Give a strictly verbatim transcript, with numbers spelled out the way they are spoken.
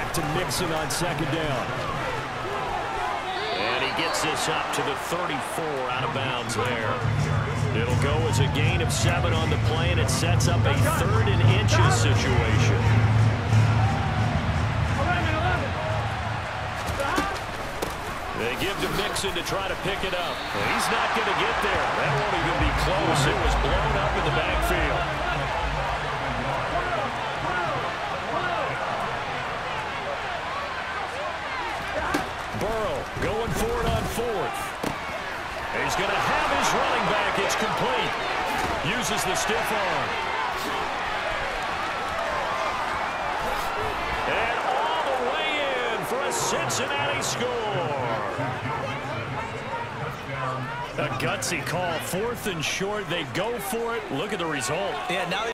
back to Mixon on second down. And he gets this up to the thirty-four, out of bounds there. It'll go as a gain of seven on the play, and it sets up a third and inches situation. They give to Mixon to try to pick it up. Well, he's not going to get there. That won't even be close. It was blown up in the backfield. Burrow going for it on fourth. He's going to have his running back. It's complete. Uses the stiff arm. And all the way in for a Cincinnati score. A gutsy call. Fourth and short. They go for it. Look at the result. Yeah, now